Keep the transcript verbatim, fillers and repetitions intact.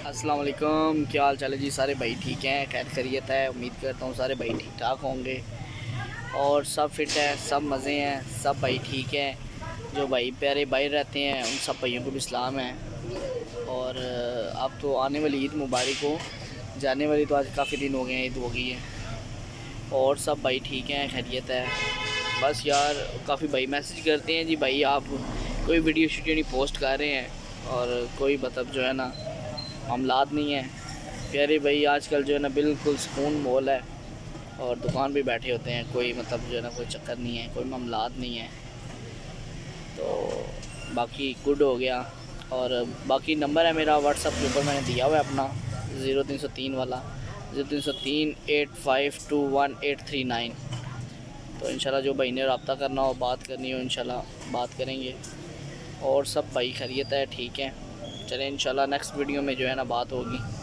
अस्सलाम वालेकुम, क्या हाल चाल है जी। सारे भाई ठीक हैं, खैर खैरियत है। उम्मीद करता हूँ सारे भाई ठीक ठाक होंगे और सब फिट हैं, सब मज़े हैं, सब भाई ठीक हैं। जो भाई प्यारे भाई रहते हैं उन सब भाइयों को भी सलाम है। और अब तो आने वाली ईद मुबारक हो, जाने वाली तो आज काफ़ी दिन हो गए हैं, ईद हो गई है। और सब भाई ठीक हैं, खैरियत है। बस यार काफ़ी भाई मैसेज करते हैं जी, भाई आप कोई वीडियो शीडियो नहीं पोस्ट कर रहे हैं और कोई मतलब जो है ना मामलात नहीं है। प्यारे भाई आजकल जो है ना बिल्कुल सुकून माहौल है और दुकान पे बैठे होते हैं, कोई मतलब जो है ना कोई चक्कर नहीं है, कोई मामलात नहीं है। तो बाकी गुड हो गया। और बाकी नंबर है मेरा व्हाट्सअप के ऊपर मैंने दिया हुआ है अपना, ज़ीरो तीन सौ तीन वाला, ज़ीरो तीन सौ तीन eight five two one eight three nine. तो इंशाल्लाह जो भाई ने रब्ता करना हो, बात करनी हो, इंशाल्लाह बात करेंगे। और सब भाई खैरियत है, ठीक है। चलें इंशाल्लाह नेक्स्ट वीडियो में जो है ना बात होगी।